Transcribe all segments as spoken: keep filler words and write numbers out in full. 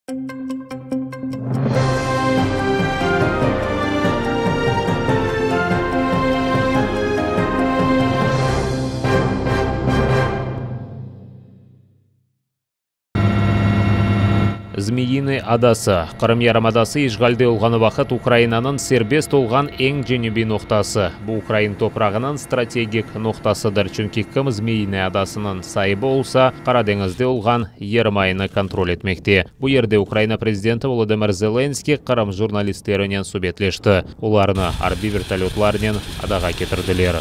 Змеиный адасы. Қырым ярымадасы ишгалде олған вақыт Украинаның сербест олған ең женеби ноқтасы. Бұл Украин топрағының стратегик ноқтасыдыр. Чүнки кім Змеиный адасының сайыбы олса, Қара деңізде олған ермайыны контроль етмекте. Бұл ерде Украина президенті Володимир Зеленский Қырым журналистерінен сөбетлешті. Оларыны арби вертолетларынан адаға кетірділер.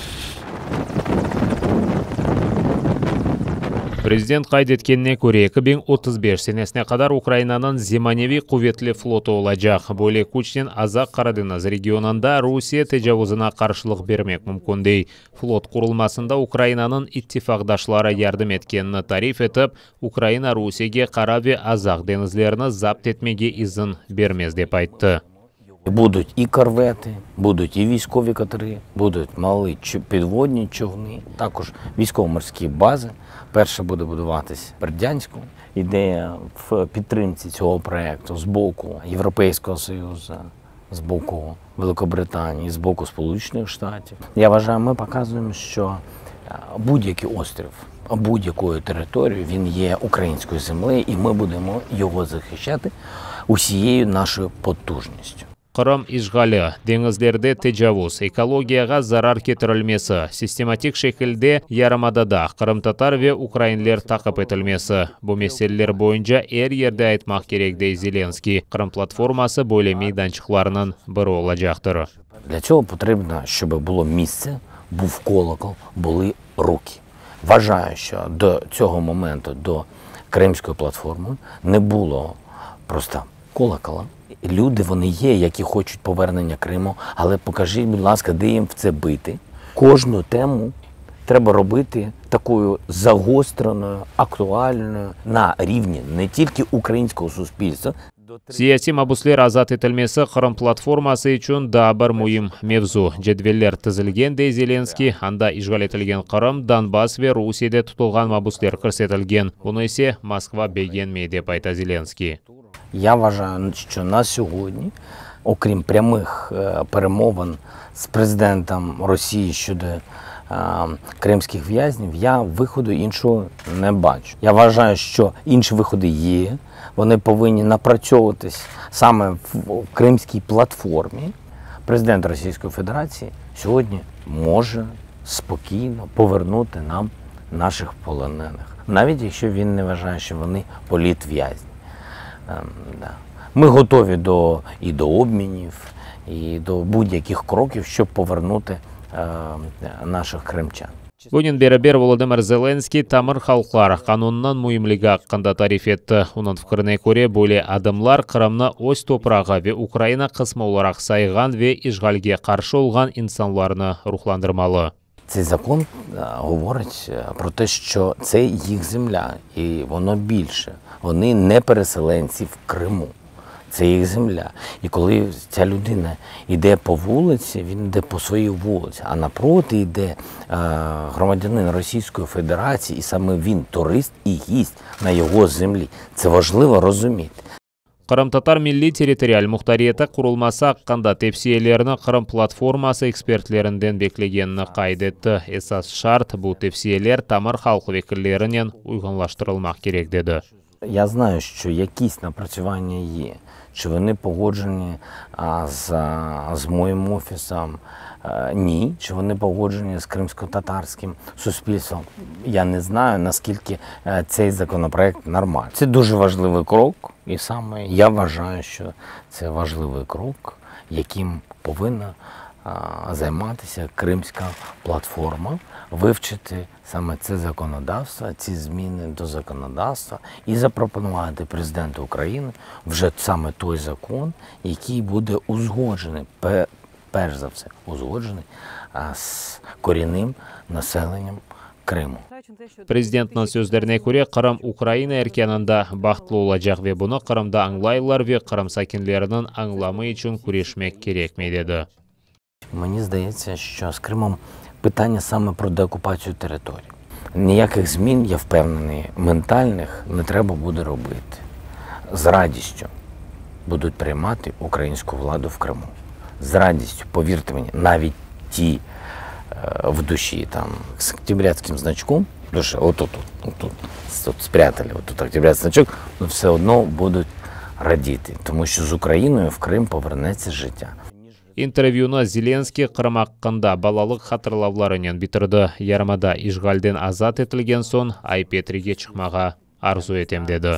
Президент қайдеткеніне көре эки миң отуз беш сенесіне қадар Украинаның земаневи куветли флоты олажақ. Бөле күчтен Азақ Қара деңіз регионында Русия тежавузына қаршылық бермек мүмкіндей. Флот құрылмасында Украинаның иттифақдашлары ярдым еткенini тариф етіп, Украина Русияге Қараве Азақ деңізлеріні запт етмеге ізін бермез деп айтты. Будуть і корвети, будуть і військові катери, будуть малі підводні човни, також військово-морські бази. Перша буде будуватись в Бердянську. Ідея в підтримці цього проєкту з боку Європейського Союзу, з боку Великобританії, з боку Сполучених Штатів. Я вважаю, ми показуємо, що будь-який острів, будь-якою територією, він є українською землею, і ми будемо його захищати усією нашою потужністю. Қырым ишғалі, деңізлерде тежавуз, экологияға зарар кетірілмесі, систематик шекілде ярымадада Қырым татар ве украинлер тақып етілмесі. Бұл меселелер бойынша әр ерде айтмақ керек дей Зеленский. Қырым платформасы бойле мейданчықларының бірі олажақтыр. Для цього потрібно, щоб було місце, був колокол, були руки. Вважаю, що до цього моменту, до Кримської платформи, не було просто колокола. Люди, вони є, які хочуть повернення Криму, але покажіть, будь ласка, де їм в це бити. Кожну тему треба робити такою загостреною, актуальною на рівні не тільки українського суспільства. Саяси мабуслер азат етілмесі Қырым платформасы үшін да бір мұйым мевзу. Жедвеллер тізілген де Зеленский, анда ишғал етілген Қырым, Донбасс ве Русияде тұтылған мабуслер көрсетілген. Бұны есе Москва бегенмей деп айта Зеленский. Я вважаю, що на сьогодні, окрім прямих перемовин з президентом Росії щодо кримських в'язнів, я виходу іншого не бачу. Я вважаю, що інші виходи є, вони повинні напрацьовуватись саме в Кримській платформі. Президент Російської Федерації сьогодні може спокійно повернути нам наших полонених, навіть якщо він не вважає, що вони політв'язні. Ми готові до, і до обмінів, і до будь-яких кроків, щоб повернути е, наших кримчан. Бунин беребер Володимир Зеленский тамыр халқлар қанунынан мұйымлігі аққанда тариф етті. Оның фікіріне көре бөле адымлар Қырымны өз топрағы ве Украина қысмауларақ сайған ве ишғалге қаршы олған инсанларыны рухландырмалы. Цей закон говорить про те, що це їх земля, і воно більше. Вони не переселенці в Криму. Це їх земля. І коли ця людина йде по вулиці, він йде по своїй вулиці, а напроти йде е, громадянин Російської Федерації, і саме він турист і гість на його землі. Це важливо розуміти. Қырым татар милли территориаль мұқтариеті құрылмасы аққанда тепсиелеріні Қырым платформасы экспертлерінден беклегенini қайдетті. Esas шарт бұл тепсиелер тамыр халқы векілерінен уйғанлаштырылмақ керек деді. Я знаю, що якісь напрацювання є, чи вони погоджені а, з, а, з моїм офісом, а, ні, чи вони погоджені з кримсько-татарським суспільством. Я не знаю, наскільки а, цей законопроект нормальний. Це дуже важливий крок, і саме я вважаю, що це важливий крок, яким повинна а, займатися Кримська платформа, вивчити саме це законодавство, ці зміни до законодавства і запропонувати президенту України вже саме той закон, який буде узгоджений, перш за все, узгоджений з корінним населенням Криму. Президенттің сөздеріне көре Қырым Украина еркенінде бақытлы олажақ ве бұны Қырымда аңлайлар ве Қырым сакинлерінің аңламы үшін күрешмек керек ме деді. Мені здається, що з Кримом питання саме про деокупацію території. Ніяких змін, я впевнений, ментальних не треба буде робити. з радістю будуть приймати українську владу в Криму. З радістю, повірте мені, навіть ті е, в душі там з октябрятським значком, дуже отут, отут, тут спрятали, отут октябрятський значок, але все одно будуть радіти, тому що з Україною в Крим повернеться життя. Интервьюны Зеленский Крым хақында балалық хатырлауларынан бітірді. Ярмада ишгалден азат етілген соң Ай-Петриге чықмаға арзу етем деді.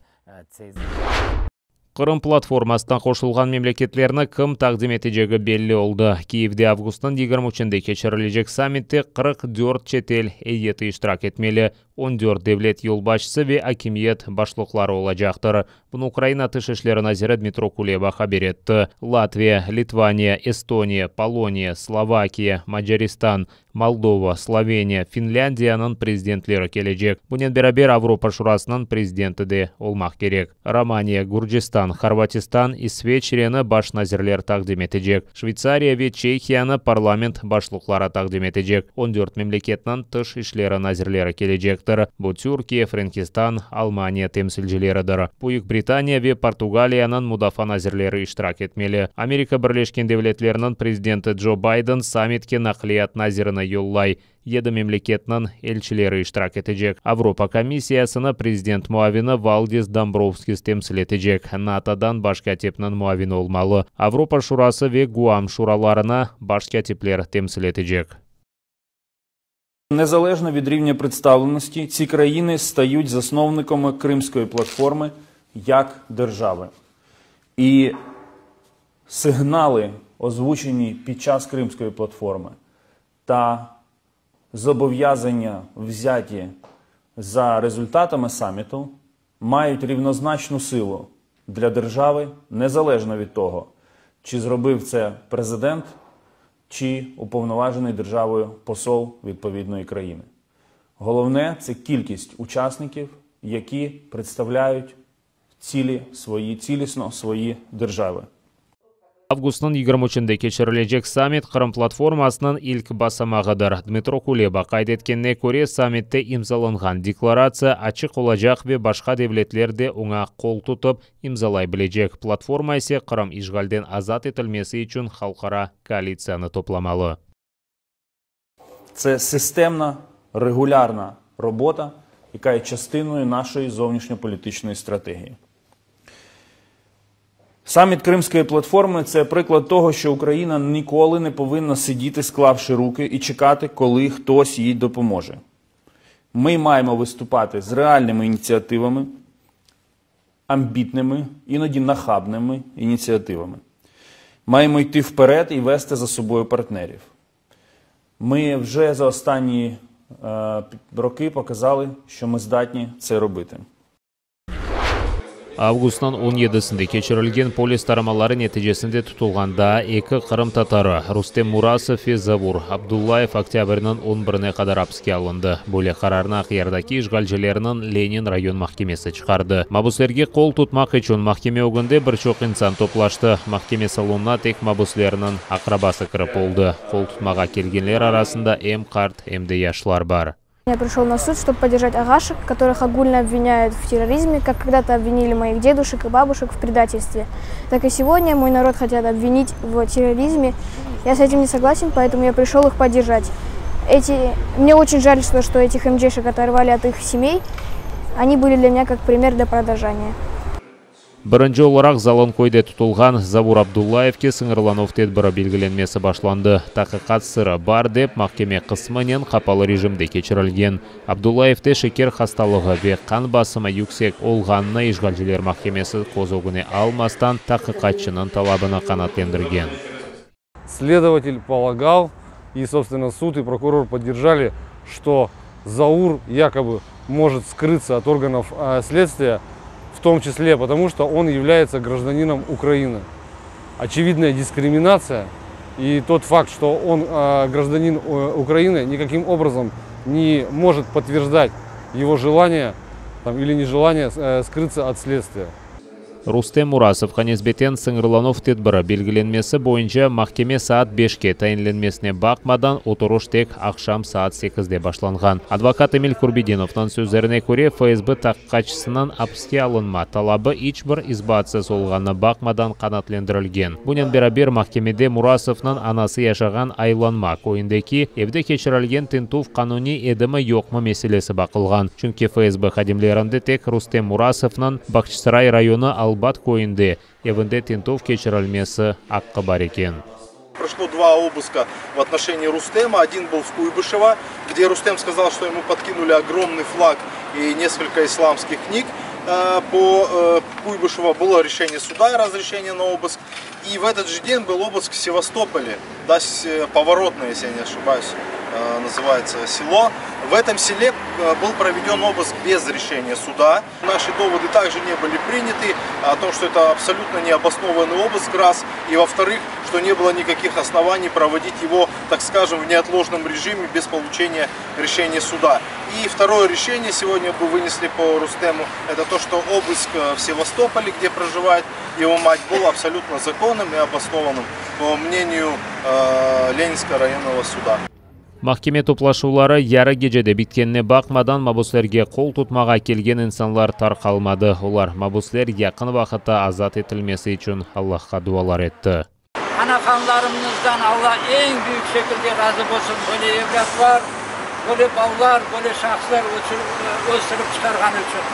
Қырым платформасынан қошылған мемлекетлеріні кім тақдим етежегі белі олды. Киевде августың жиырма үшінде кечірілежек саммитте қырық төрт шетел әйеті иштирак етмелі. он төрт девлет юлбашчысы ве акимиет башлықлары олажақтыр. Бұны Украина тышышлері назирі Дмитро Кулеба хабар етті. Латвия, Литвания, Эстония, Полония, Словакия, Маджаристан, Молдова, Словения, Финляндияның президентлері кележек. Бұнен берабер Авропа шурасының президенті де олмақ керек. Романия, Гурджистан, Хорватистан, Исвечерені баш назирлер тақдим етежек. Швейцария ве Чехияны парламент башлықлары тақдим етежек. он төрт мемлекетінің тыш ишлері назирлері кележек. Бұл Түркия, Франкистан, Алмания темсілжілерідір. Бұйық Британия ве Португалияның мудафа назирлері иштирак етмелі. Америка Бірлешкен Девлетлерінің президенті Джо Байден саммитке нақлият назиріні йоллай. Еді мемлекетінің елшілері иштирак етежек. Авропа комиссиясыны президент муавины Валдис Домбровскис темсіл етежек. натодан баш катепнің муавины олмалы. Авропа шурасы ве Гуам шураларына баш катеплер темсіл етежек. Незалежно від рівня представленості, ці країни стають засновниками Кримської платформи як держави. І сигнали, озвучені під час Кримської платформи, та зобов'язання, взяті за результатами саміту, мають рівнозначну силу для держави, незалежно від того, чи зробив це президент, чи уповноважений державою посол відповідної країни. Головне – це кількість учасників, які представляють цілі свої, цілісно свої держави. Августың жиырма үшінде кечірілежек саммит Қырым платформасының ilk басамағыдыр. Дмитро Кулеба қайд еткеніне көре саммитте имзаланған декларация ачық олажақ ве башқа девлетлерде оңа қол тұтып имзалай білежек. Платформа есе Қырым ишгалден азат етілмесі үшін халқара коалицияны топламалы. Це системна, регулярна робота, яка є частиною нашої зовнішньополітичної стратегії. Саміт Кримської платформи – це приклад того, що Україна ніколи не повинна сидіти, склавши руки, і чекати, коли хтось їй допоможе. Ми маємо виступати з реальними ініціативами, амбітними, іноді нахабними ініціативами. Маємо йти вперед і вести за собою партнерів. Ми вже за останні е, роки показали, що ми здатні це робити. Августың он жетісінде кечірілген полис тарамалары нәтижесінде тұтылғанда екі Қырым татары Рустем Мурасов ве Завур Абдуллаев октябрьнің он біріне қадар апске алынды. Бөлек қарарына қиярдаки işgalcilerinin Ленин район махкемесі шығарды. Мабуслерге қол тұтмақ үшін махкеме өгінде бір шоқ инсан топлашты. Махкеме салонына тек мабуслерінің ақрабасы кіріп болды. Қол тұтмаға келгенлер арасында эм қарт, эм де яшлар бар. Я пришел на суд, чтобы поддержать агашек, которых огульно обвиняют в терроризме, как когда-то обвинили моих дедушек и бабушек в предательстве. Так и сегодня мой народ хотят обвинить в терроризме. Я с этим не согласен, поэтому я пришел их поддержать. Эти... Мне очень жаль, что, что этих эмджешек оторвали от их семей. Они были для меня как пример для подражания. Бірінші оларақ залын койде тұтылған Завур Абдуллаевке сыңырланов тедбірі белгіленмесі башланды. Тақиқат сыры бар деп махкеме қысмынен қапалы режимде кечірілген. Абдуллаевте шекер хасталығы ве қан басымы юксек олғанына işgalciler махкемесі қозуғыне алмастан тақиқатшының талабына қанатлендірген. Следователь полагал, и, собственно, суд и прокурор поддержали, что Заур якобы может скрыться от органов э, следствия, в том числе потому, что он является гражданином Украины. Очевидная дискриминация, и тот факт, что он э, гражданин э, Украины, никаким образом не может подтверждать его желание там, или нежелание э, скрыться от следствия. Рустем Мурасовға несбетен сыңырланов тедбірі белгіленмесі бойынша махкеме саат бешке тайынленмесіне бақмадан отырыш тек ақшам саат сегізде башланған. Адвокат Эмиль Курбидиновтан сөздеріне көре ФСБ таққачысынан апске алынма талабы ичбір избатсы солғаны бақмадан қанатлендірілген. Бұнен берабер махкемеде Мурасовның анасы яшаған айланма көйіндеки евде кешірілген тентув қануни едімі йоқмы меселесі бақылған. Чүнки ФСБ қадимлерінде тек Рустем Мурасовның Бахчисарай районы Албат көйінде евінде тентув кешірілмесі аққы бар екен. Прошло два обыска в отношении Рустема. Один был в Куйбышево, где Рустем сказал, что ему подкинули огромный флаг и несколько исламских книг. По Куйбышево было решение суда и разрешение на обыск. И в этот же день был обыск в Севастополе, да, Поворотное, если я не ошибаюсь, называется село. В этом селе был проведен обыск без решения суда. Наши доводы также не были приняты о том, что это абсолютно необоснованный обыск, раз. И во-вторых, что не было никаких оснований проводить его, так скажем, в неотложном режиме без получения решения суда. И второе решение сегодня бы вынесли по Рустему, это то, что обыск в Севастополе, где проживает его мать, был абсолютно законным и обоснованным, по мнению э, Ленинского районного суда. Махкеме топлашулары яры кежеде биткеніне бақмадан мабуслерге қол тұтмаға келген инсанлар тарқалмады. Олар мабуслер яқын вақытта азат етілмесі үшін Аллахқа дуалар етті. Anakanlarımızdan Allah en büyük şekilde razı olsun. Böyle evlatlar, böyle ballar, böyle şahslar öldürüp çıkargan için.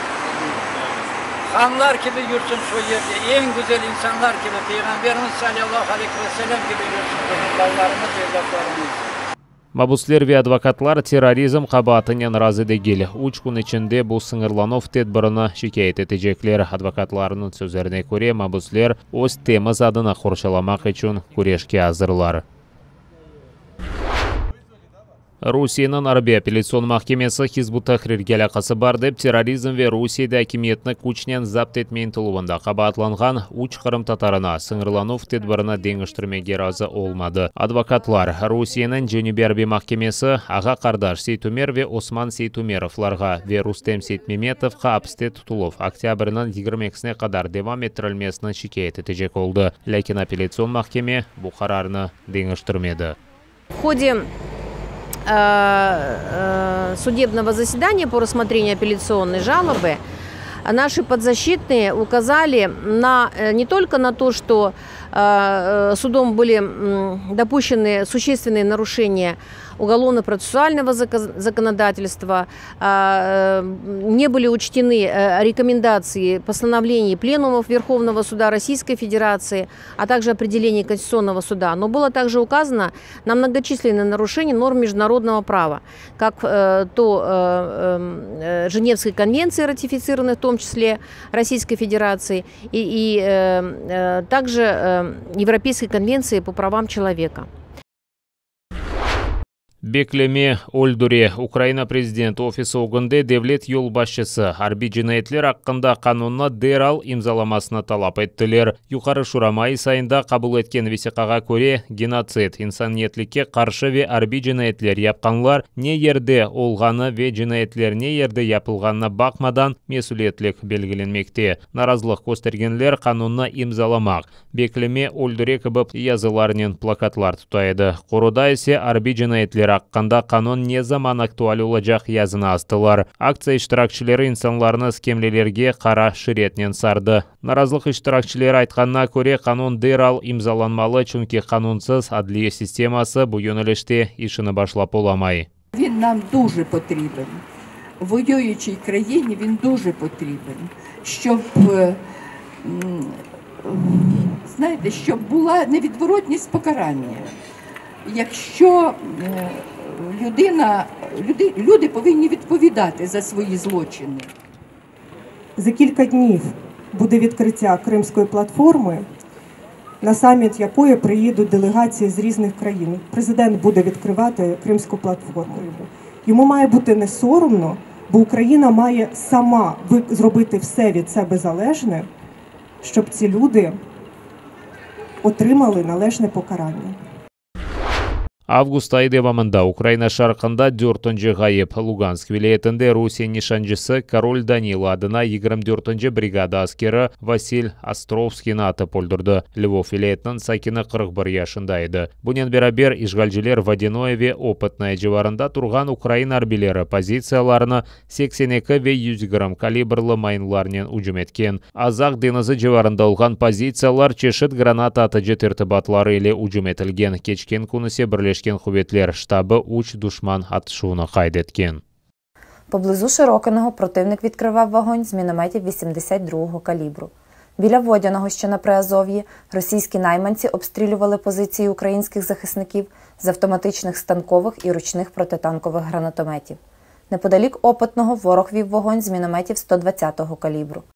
Hanlar gibi yurtsun şu yerde, en güzel insanlar gibi, Peygamberimiz sallallahu aleyhi ve sellem gibi yurtsun. Ballarımız, evlatlarımız. Мабуслер ве адвокатлар терроризм қабатынен разы дегел. Үч күн içinde бұл сыңырланов тедбіріні шикайет етежеклер. Адвокатларының сөздеріне көре мабуслер өз теміз адына қоршаламақ үшін күрешке азырлар. Русияның Арбия апелляцион махкемесі Хизбут Тахрирге алақасы бар деп терроризм ве Русияда әкиметні күчнен запт етмейін тұлуында қабатланған үч қырым татарына сыңырланув тедбіріні деңіштірмеге разы олмады. Адвокатлар Русияның Женеве Арбия махкемесі аға қардаш Сейтумер ве Осман Сейтумеровларға ве Рустем Сейтмеметовқа апсте тұтылып октябрінің жиырма екісіне қадар девам еттірілмесінің шикайет етежек олды. Ләкин апелляцион махкеме бұл қарарны деңіштірмеді. В ходе судебного заседания по рассмотрению апелляционной жалобы наши подзащитные указали на, не только на то, что судом были допущены существенные нарушения уголовно-процессуального законодательства, не были учтены рекомендации постановлений пленумов Верховного суда Российской Федерации, а также определений Конституционного суда. Но было также указано на многочисленные нарушения норм международного права, как то Женевской конвенции, ратифицированной в том числе Российской Федерации, и, и также Европейской конвенции по правам человека. Беклеме Ольдуре Украина президент офисы оғынды девлет ел башчысы Арби жинайетлер аққында қанунна дерал имзаламасына талап еттілер. Юқары Шурамай сайында қабыл еткен весиқаға көре геноцид, инсаниетлікке қаршы ве Арби жинайетлер япқанлар не ерде олғаны ве жинайетлер не ерде япылғанына бақмадан месулетлік белгіленмекте. Наразылық көстергенлер қанунна имзаламақ. Беклеме Ольдуре кібіп языларнен плакатлар тұтайды. Қоруда есе Арби жинайетлер аққанда қанун не заман актуаль олажақ язына астылар. Акция иштиракчылары инсанларны скемлелерге қара ширетнен сарды. Наразылық иштиракчылары айтқанына көре қанун дерал имзаланмалы, чүнки қанунсыз адлия системасы бұл йөнеліште ішіні башлап оламай. Він нам дуже потрібен. В воюючій країні він дуже потрібен. Щоб, знаєте, щоб була невідворотність покарання. Якщо людина, люди, люди повинні відповідати за свої злочини. За кілька днів буде відкриття Кримської платформи, на саміт якої приїдуть делегації з різних країн. Президент буде відкривати Кримську платформу. Йому має бути не соромно, бо Україна має сама зробити все від себе залежне, щоб ці люди отримали належне покарання. Август айы девамында Украина шарқында дөртінші ғайып. Луганск вилаетінде Русия нишанчысы Король Данил адына егерме дөртінші бригада аскері Василь Островскийны атып өлдірді. Львов вилаетінің сакины қырық бір яшында еді. Бұнен берабер ишгалжилер Водяноеве опытная жеварында тұрған Украина арбилері позицияларыны сексен екі ве жүз грамм калибрлы майнларнен ұжым еткен. Азақ денізі жеварында олған позициялар чешет граната аты жетірті батлары еле ұжым етілген. Кечкен күнісе бірлешкен хубетлер штабы уч душман атышуыны қайдеткен. Поблизу Широкиного противник відкривав вогонь з мінометів вісімдесят другого калібру. Біля Водяного, що на Приазов'ї, російські найманці обстрілювали позиції українських захисників з автоматичних станкових і ручних протитанкових гранатометів. Неподалік Опитного ворог вів вогонь з мінометів сто двадцятого калібру.